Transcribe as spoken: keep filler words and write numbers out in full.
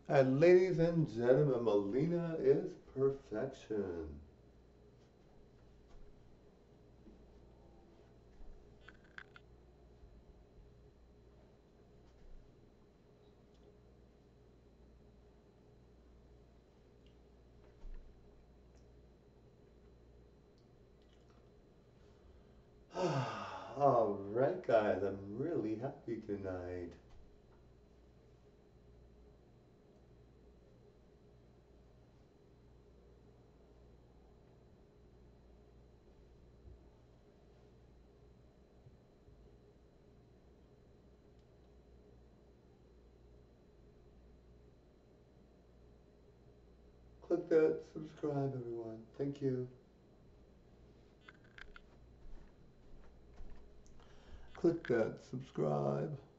And ladies and gentlemen, Melina is perfection. All right, guys, I'm really happy tonight. Click that subscribe, everyone. Thank you. Click that subscribe.